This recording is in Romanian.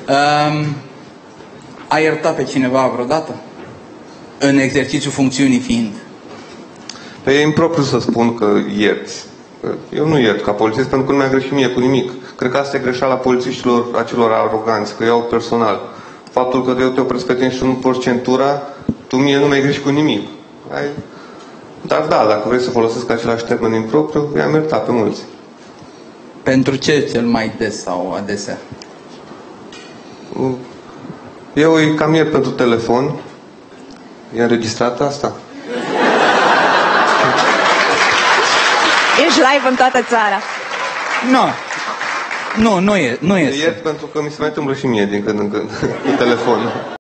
A iertat pe cineva vreodată? În exercițiul funcțiunii fiind? Păi e impropriu să spun că ierți. Eu nu iert ca polițist pentru că nu mi-a greșit mie cu nimic. Cred că asta e greșeala polițiștilor acelor aroganți, că iau personal. Faptul că eu te opresc pe tine și tu nu porți centura, tu mie nu mi-ai greșit cu nimic. Dar da, dacă vrei să folosesc același termen impropriu, i-am iertat pe mulți. Pentru ce cel mai des sau adesea? Eu îi cam iert pentru telefon. E înregistrat asta? Ești live în toată țara. Nu este. Iert pentru că mi se mai întâmplă și mie din când în când cu telefon.